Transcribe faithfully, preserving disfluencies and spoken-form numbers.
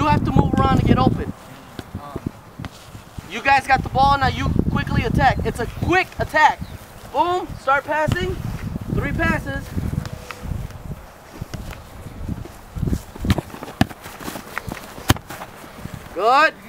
have to move around to get open. You guys got the ball, now you quickly attack. It's a quick attack. Boom, start passing. Three passes. Good.